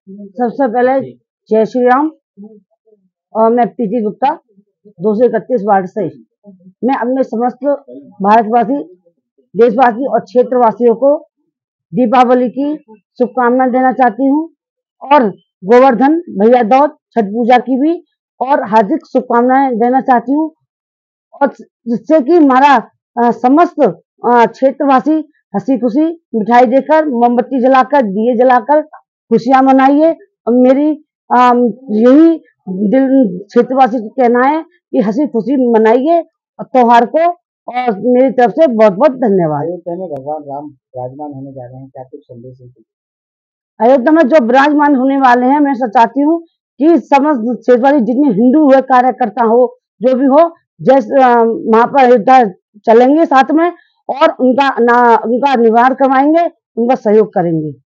सबसे पहले जय श्री राम। और मैं पीटी गुप्ता 231 वार्ड से मैं अपने समस्त भारतवासी, देशवासी और क्षेत्रवासियों को दीपावली की शुभकामनाएं देना चाहती हूँ और गोवर्धन भैया दौज छठ पूजा की भी और हार्दिक शुभकामनाएं देना चाहती हूँ। और जिससे कि हमारा समस्त क्षेत्रवासी हंसी खुशी मिठाई देकर, मोमबत्ती जलाकर, दिए जलाकर खुशियां मनाइए। और मेरी यही दिल क्षेत्रवासी को कहना है कि हंसी खुशी मनाइए त्योहार को। और मेरी तरफ से बहुत बहुत धन्यवाद। अयोध्या में भगवान राम विराजमान होने जा रहे हैं, क्या कुछ संदेश है? अयोध्या में जो विराजमान होने वाले हैं, मैं चाहती हूँ कि समस्त क्षेत्रवासी जितने हिंदू हुए कार्यकर्ता हो, जो भी हो, जैसे वहां पर अयोध्या चलेंगे साथ में और उनका निवारण करवाएंगे, उनका सहयोग करेंगे।